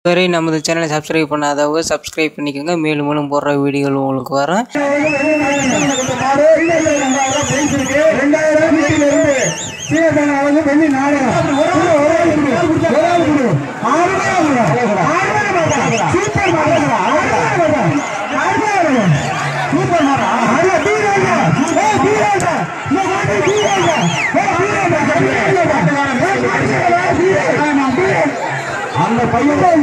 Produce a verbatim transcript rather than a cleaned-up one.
இதுவரை நமது சேனலை சப்ஸ்கிரைப் பண்ணாதவங்க சப்ஸ்கிரைப் பண்ணிக்கோங்க. மேலும் மேலும் போடுற வீடியோகள் உங்களுக்கு வரும். அந்த பையன்